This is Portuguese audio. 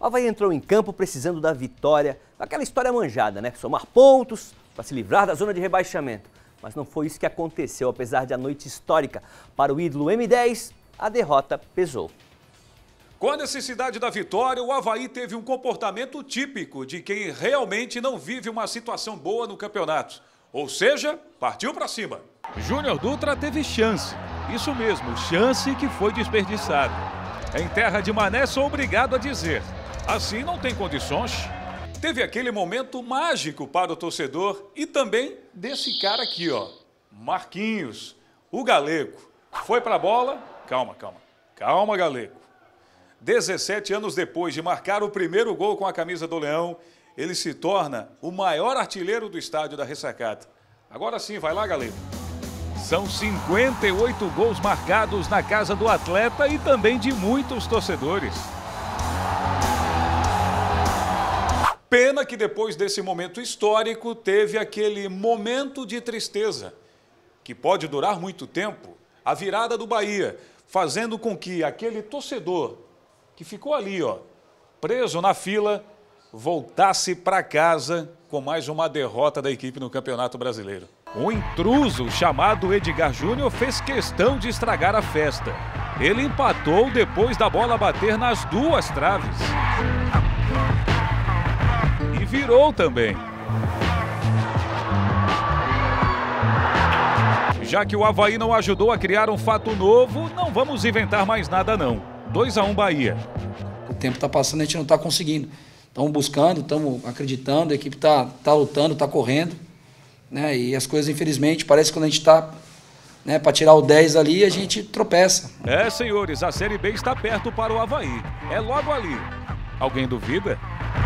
O Avaí entrou em campo precisando da vitória, aquela história manjada, né? Somar pontos para se livrar da zona de rebaixamento. Mas não foi isso que aconteceu, apesar de a noite histórica para o ídolo M10, a derrota pesou. Com a necessidade da vitória, o Avaí teve um comportamento típico de quem realmente não vive uma situação boa no campeonato. Ou seja, partiu para cima. Júnior Dutra teve chance. Isso mesmo, chance que foi desperdiçada. Em terra de Mané, sou obrigado a dizer. Assim não tem condições. Teve aquele momento mágico para o torcedor e também desse cara aqui, ó. Marquinhos, o Galego. Foi para a bola. Calma, Galego. 17 anos depois de marcar o primeiro gol com a camisa do Leão, ele se torna o maior artilheiro do estádio da Ressacada. Agora sim, vai lá, Galego. São 58 gols marcados na casa do atleta e também de muitos torcedores. Pena que depois desse momento histórico teve aquele momento de tristeza, que pode durar muito tempo, a virada do Bahia, fazendo com que aquele torcedor que ficou ali, ó, preso na fila, voltasse para casa com mais uma derrota da equipe no Campeonato Brasileiro. Um intruso chamado Edgar Júnior fez questão de estragar a festa. Ele empatou depois da bola bater nas duas traves. E virou também. Já que o Avaí não ajudou a criar um fato novo, não vamos inventar mais nada não. 2-1 Bahia. O tempo está passando, a gente não está conseguindo. Estamos buscando, estamos acreditando, a equipe está lutando, está correndo, né? E as coisas, infelizmente, parece que quando a gente está, né, para tirar o 10 ali, a gente tropeça. Senhores, a Série B está perto para o Avaí. É logo ali. Alguém duvida?